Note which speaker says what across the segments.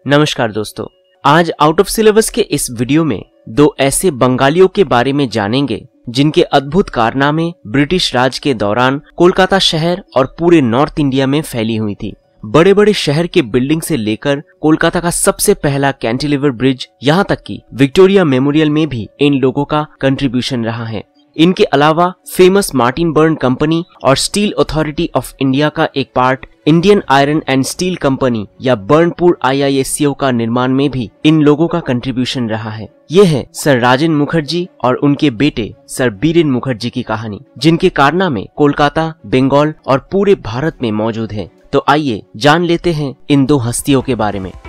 Speaker 1: नमस्कार दोस्तों, आज आउट ऑफ सिलेबस के इस वीडियो में दो ऐसे बंगालियों के बारे में जानेंगे जिनके अद्भुत कारनामे ब्रिटिश राज के दौरान कोलकाता शहर और पूरे नॉर्थ इंडिया में फैली हुई थी। बड़े बड़े शहर के बिल्डिंग से लेकर कोलकाता का सबसे पहला कैंटिलीवर ब्रिज, यहाँ तक कि विक्टोरिया मेमोरियल में भी इन लोगों का कंट्रीब्यूशन रहा है। इनके अलावा फेमस मार्टिन बर्न कंपनी और स्टील अथॉरिटी ऑफ इंडिया का एक part Indian iron and steel company या बर्नपुर IISCO का निर्माण में भी इन लोगों का कंट्रीब्यूशन रहा है। ये है सर राजेंद्र मुखर्जी और उनके बेटे सर बीरेन मुखर्जी की कहानी, जिनके कारनामे कोलकाता, बंगाल और पूरे भारत में मौजूद है। तो आइए जान लेते हैं इन दो हस्तियों के बारे में।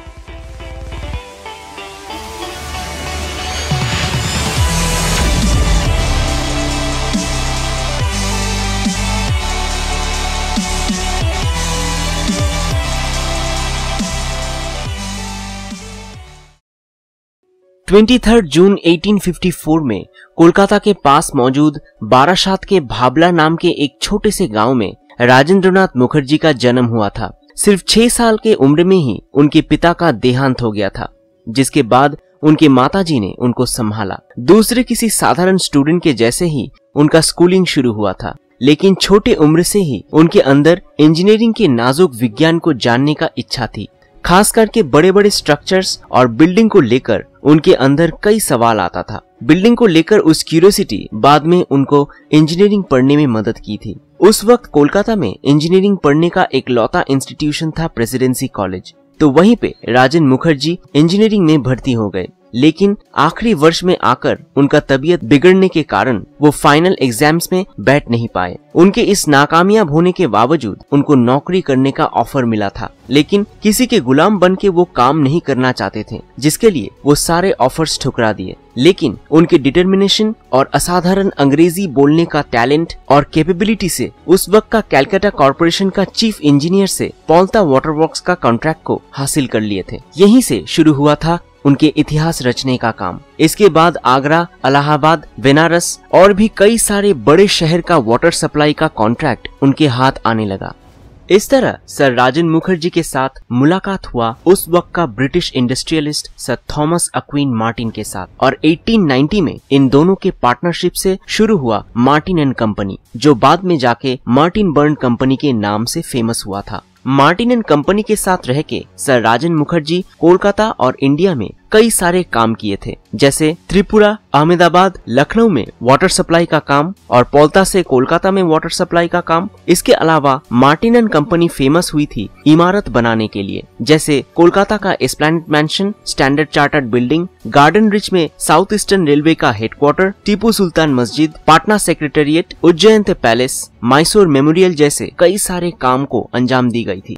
Speaker 1: जून 1854 में कोलकाता के पास मौजूद बारासात के भाबला नाम के एक छोटे से गांव में राजेंद्रनाथ मुखर्जी का जन्म हुआ था। सिर्फ 6 साल के उम्र में ही उनके पिता का देहांत हो गया था, जिसके बाद उनके माताजी ने उनको संभाला। दूसरे किसी साधारण स्टूडेंट के जैसे ही उनका स्कूलिंग शुरू हुआ था, लेकिन छोटे उम्र से ही उनके अंदर इंजीनियरिंग के नाजुक विज्ञान को जानने का इच्छा थी। खास करके बड़े बड़े स्ट्रक्चर्स और बिल्डिंग को लेकर उनके अंदर कई सवाल आता था। बिल्डिंग को लेकर उस क्यूरियोसिटी बाद में उनको इंजीनियरिंग पढ़ने में मदद की थी। उस वक्त कोलकाता में इंजीनियरिंग पढ़ने का एक लौता इंस्टीट्यूशन था प्रेसिडेंसी कॉलेज, तो वहीं पे राजेंद्र मुखर्जी इंजीनियरिंग में भर्ती हो गए। लेकिन आखिरी वर्ष में आकर उनका तबीयत बिगड़ने के कारण वो फाइनल एग्जाम्स में बैठ नहीं पाए। उनके इस नाकामयाब होने के बावजूद उनको नौकरी करने का ऑफर मिला था, लेकिन किसी के गुलाम बन के वो काम नहीं करना चाहते थे, जिसके लिए वो सारे ऑफर्स ठुकरा दिए। लेकिन उनके डिटर्मिनेशन और असाधारण अंग्रेजी बोलने का टैलेंट और कैपेबिलिटी से उस वक्त का कैलकाटा कॉर्पोरेशन का चीफ इंजीनियर से पौल्ता वाटर वर्क्स का कॉन्ट्रैक्ट को हासिल कर लिए थे। यहीं से शुरू हुआ था उनके इतिहास रचने का काम। इसके बाद आगरा, इलाहाबाद, बनारस और भी कई सारे बड़े शहर का वाटर सप्लाई का कॉन्ट्रैक्ट उनके हाथ आने लगा। इस तरह सर राजेंद्र मुखर्जी के साथ मुलाकात हुआ उस वक्त का British industrialist sir Thomas Acquin Martin के साथ, और 1890 में इन दोनों के पार्टनरशिप से शुरू हुआ मार्टिन एंड कंपनी, जो बाद में जाके मार्टिन बर्न कंपनी के नाम से फेमस हुआ था। मार्टिन एंड कंपनी के साथ रह के सर राजेंद्र मुखर्जी कोलकाता और इंडिया में कई सारे काम किए थे, जैसे त्रिपुरा, अहमदाबाद, लखनऊ में वाटर सप्लाई का काम और पौल्ता से कोलकाता में वाटर सप्लाई का काम। इसके अलावा मार्टिन एंड कंपनी फेमस हुई थी इमारत बनाने के लिए, जैसे कोलकाता का Esplanade Mansion, Standard Chartered building, Garden Reach में साउथ ईस्टर्न रेलवे का हेडक्वार्टर, टीपू सुल्तान मस्जिद, Patna secretariat, Ujjain palace, Mysore memorial जैसे कई सारे काम को अंजाम दी गई थी।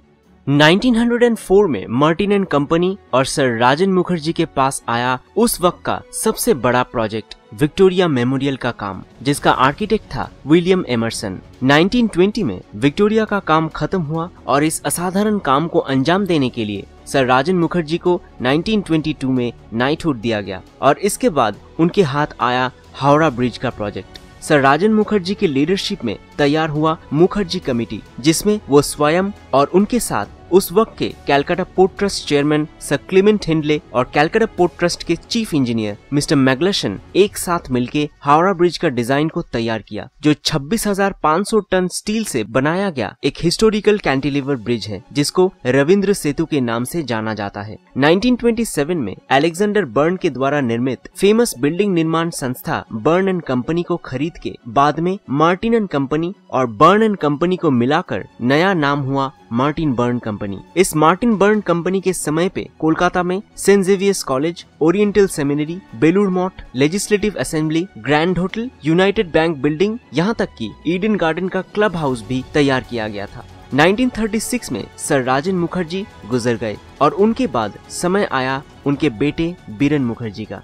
Speaker 1: 1904 में मार्टिन एंड कंपनी और सर राजेंद्र मुखर्जी के पास आया उस वक्त का सबसे बड़ा प्रोजेक्ट विक्टोरिया मेमोरियल का काम, जिसका आर्किटेक्ट था विलियम एमरसन। 1920 में विक्टोरिया का काम खत्म हुआ और इस असाधारण काम को अंजाम देने के लिए सर राजेंद्र मुखर्जी को 1922 में नाइटहुड दिया गया, और इसके बाद उनके हाथ आया हावड़ा ब्रिज का प्रोजेक्ट। सर राजेंद्र मुखर्जी के लीडरशिप में तैयार हुआ मुखर्जी कमेटी, जिसमें वो स्वयं और उनके साथ उस वक्त के Calcutta port trust chairman sir Clement Hindley और कैलकाटा पोर्ट ट्रस्ट के चीफ इंजीनियर मिस्टर मैग्लशन एक साथ मिलके हावड़ा ब्रिज का डिजाइन को तैयार किया, जो 26,500 टन स्टील से बनाया गया एक हिस्टोरिकल कैंटिलीवर ब्रिज है, जिसको रविंद्र सेतु के नाम से जाना जाता है। 1927 में अलेक्जेंडर बर्न के द्वारा निर्मित फेमस बिल्डिंग निर्माण संस्था बर्न एंड कंपनी को खरीद के बाद में मार्टिन एंड कंपनी और बर्न एंड कंपनी को मिलाकर नया नाम हुआ मार्टिन बर्न कंपनी। इस मार्टिन बर्न कंपनी के समय पे कोलकाता में saint Xavier's college, oriental seminary, Belur Math, legislative assembly, grand hotel, united bank building, यहाँ तक कि ईडन गार्डन का क्लब हाउस भी तैयार किया गया था। 1936 में सर राजेंद्र मुखर्जी गुजर गए और उनके बाद समय आया उनके बेटे बीरेन मुखर्जी का।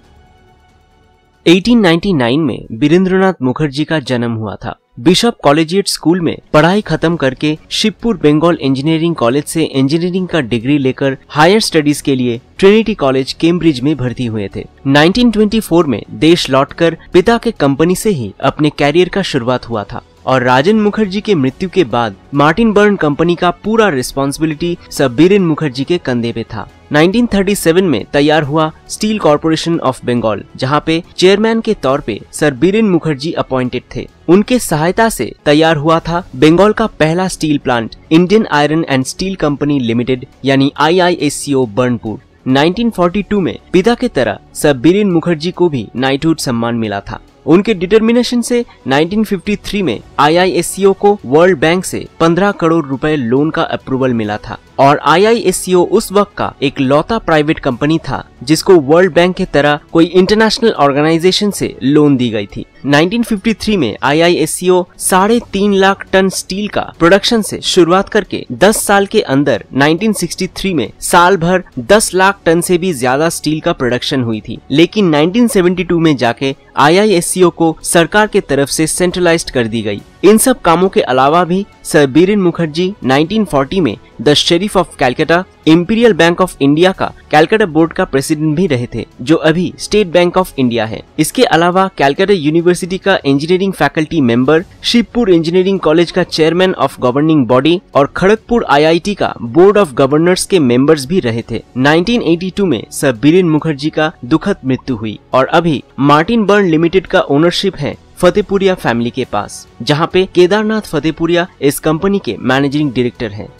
Speaker 1: 1899 में बीरेंद्रनाथ मुखर्जी का जन्म हुआ था। बिशप कॉलेजिएट स्कूल में पढ़ाई खत्म करके शिवपुर बंगाल इंजीनियरिंग कॉलेज से इंजीनियरिंग का डिग्री लेकर हायर स्टडीज के लिए ट्रिनिटी कॉलेज कैम्ब्रिज में भर्ती हुए थे। 1924 में देश लौटकर पिता के कंपनी से ही अपने कैरियर का शुरुआत हुआ था। और राजेंद्र मुखर्जी के मृत्यु के बाद मार्टिन बर्न कंपनी का पूरा रिस्पॉन्सिबिलिटी सर बीरेन मुखर्जी के कंधे पे था। 1937 में तैयार हुआ स्टील कॉर्पोरेशन ऑफ बंगाल, जहां पे चेयरमैन के तौर पे सर बीरेन मुखर्जी अपॉइंटेड थे। उनके सहायता से तैयार हुआ था बंगाल का पहला steel plant Indian iron and steel company limited यानी IISCO बर्नपुर। 1942 में पिता के तरह सर बीरेन मुखर्जी को भी नाइटहुड सम्मान मिला था। उनके डिटर्मिनेशन से 1953 में IISCO को वर्ल्ड बैंक से 15 करोड़ रुपए लोन का अप्रूवल मिला था और IISCO उस वक्त का एक लौता प्राइवेट कंपनी था जिसको वर्ल्ड बैंक के तरह कोई इंटरनेशनल ऑर्गेनाइजेशन से लोन दी गई थी। 1953 में IISCO 3.5 लाख टन स्टील का प्रोडक्शन से शुरुआत करके 10 साल के अंदर 1963 में साल भर 10 लाख टन से भी ज्यादा स्टील का प्रोडक्शन हुई थी। लेकिन 1972 में जाके IISCO को सरकार के तरफ से सेंट्रलाइज्ड कर दी गई। इन सब कामों के अलावा भी सर बीरेन मुखर्जी 1940 में the sheriff of Calcutta, imperial bank of India का कैलकाटा बोर्ड का प्रेसिडेंट भी रहे थे, जो अभी स्टेट बैंक ऑफ इंडिया है। इसके अलावा कैलकाटा यूनिवर्सिटी का engineering faculty member, Shibpur engineering college का चेयरमैन ऑफ गवर्निंग बॉडी और खड़गपुर IIT का बोर्ड ऑफ गवर्नर्स के मेंबर्स भी रहे थे। 1982 में सर बीरेन मुखर्जी का दुखद मृत्यु हुई और अभी मार्टिन बर्न लिमिटेड का ओनरशिप है फतेहपुरिया फैमिली के पास, जहां पे केदारनाथ फतेहपुरिया इस कंपनी के मैनेजिंग डायरेक्टर हैं।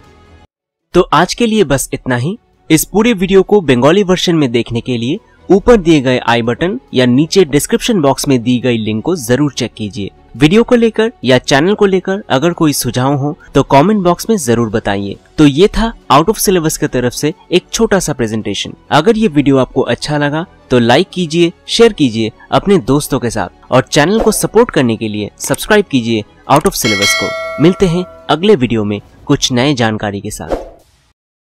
Speaker 1: तो आज के लिए बस इतना ही। इस पूरे वीडियो को बंगाली वर्जन में देखने के लिए ऊपर दिए गए आई बटन या नीचे डिस्क्रिप्शन बॉक्स में दी गई लिंक को जरूर चेक कीजिए। वीडियो को लेकर या चैनल को लेकर अगर कोई सुझाव हो तो कमेंट बॉक्स में जरूर बताइए। तो ये था आउट ऑफ सिलेबस की तरफ से एक छोटा सा प्रेजेंटेशन। अगर ये वीडियो आपको अच्छा लगा तो लाइक कीजिए, शेयर कीजिए अपने दोस्तों के साथ और चैनल को सपोर्ट करने के लिए सब्सक्राइब कीजिए आउट ऑफ सिलेबस को। मिलते हैं अगले वीडियो में कुछ नए जानकारी के साथ।